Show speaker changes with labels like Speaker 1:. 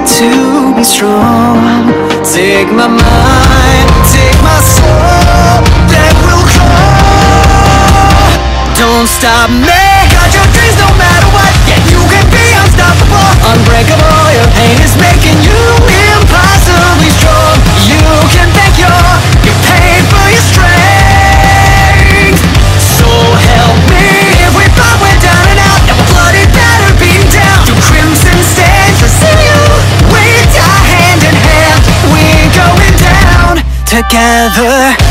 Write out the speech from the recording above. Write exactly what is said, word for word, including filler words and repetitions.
Speaker 1: to be strong. Take my mind, take my soul, that will crawl. Don't stop me, got your dreams no matter what. Yeah, you can be unstoppable, unbreakable. Your pain is making you impossibly strong. You can thank your, your pain for your strength. So help me, if we thought we're down and out, and we're bloody battered, beaten down to crimson stains, to see you, we die hand in hand. We're going down together.